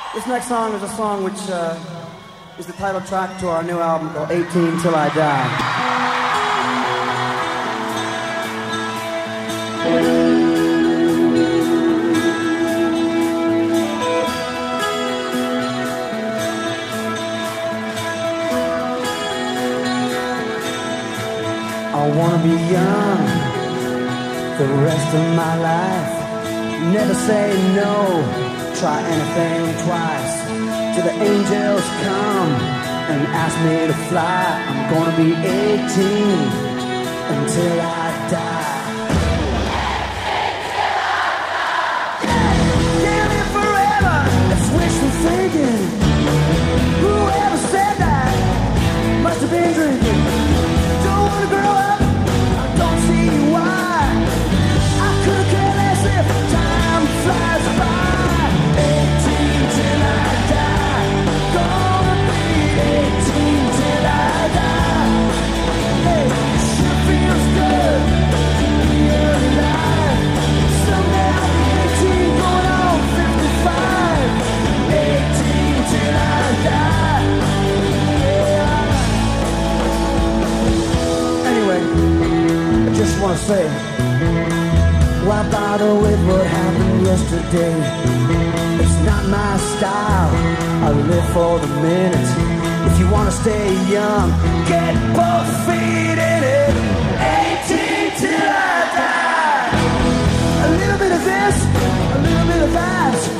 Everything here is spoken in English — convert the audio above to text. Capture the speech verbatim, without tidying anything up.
This next song is a song which uh, is the title track to our new album called eighteen Till I Die. I wanna be young the rest of my life. Never say no, try anything twice. Till the angels come and ask me to fly. I'm gonna be eighteen until I die. Can't live forever, that's wishful thinking. Whoever said that must have been drinking. Don't wanna grow up, I don't see why. I could care less if time flies by. eighteen till I die. Gonna be eighteen till I die. Hey, sure feels good to be alive. Someday I'll be eighteen, going on fifty-five. eighteen till I die. Yeah. Anyway, I just want to say, why bother with what happened yesterday? It's not my style, I live for the minute. If you want to stay young, get both feet in it. eighteen till I die. A little bit of this, a little bit of that.